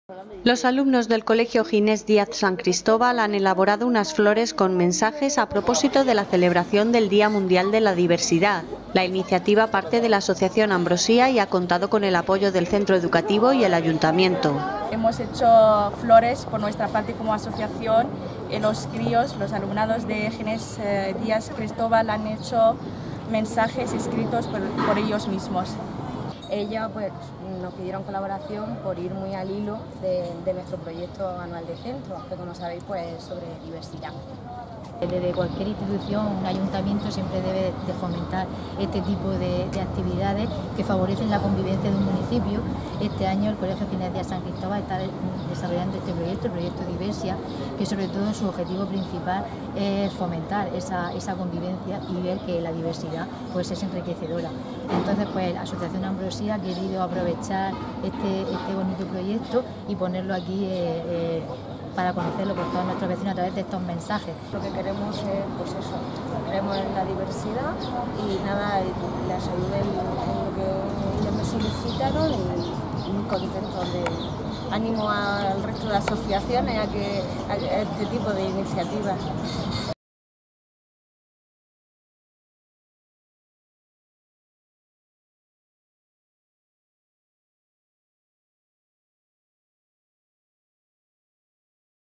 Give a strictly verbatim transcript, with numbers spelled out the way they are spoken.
Los alumnos del Colegio Ginés Díaz San Cristóbal han elaborado unas flores con mensajes a propósito de la celebración del Día Mundial de la Diversidad. La iniciativa parte de la Asociación Ambrosía y ha contado con el apoyo del centro educativo y el ayuntamiento. Hemos hecho flores por nuestra parte como asociación y los críos, los alumnados de Ginés Díaz Cristóbal han hecho mensajes escritos por, por ellos mismos. Ellos pues, nos pidieron colaboración por ir muy al hilo de, de nuestro proyecto anual de centro, que como sabéis pues, es sobre diversidad. Desde cualquier institución, un ayuntamiento siempre debe de fomentar este tipo de, de actividades que favorecen la convivencia de un municipio. Este año el Colegio Ginés Díaz San Cristóbal está desarrollando este proyecto, el proyecto Diversia, que sobre todo su objetivo principal es fomentar esa, esa convivencia y ver que la diversidad pues, es enriquecedora. Entonces pues la Asociación Ambrosía ha querido aprovechar este, este bonito proyecto y ponerlo aquí eh, eh, para conocerlo por todos nuestros vecinos a través de estos mensajes. Lo que queremos es, pues eso, creemos en la diversidad y nada, les ayudé en lo que ellos me solicitaron y muy contentos de ánimo al resto de asociaciones a que a este tipo de iniciativas.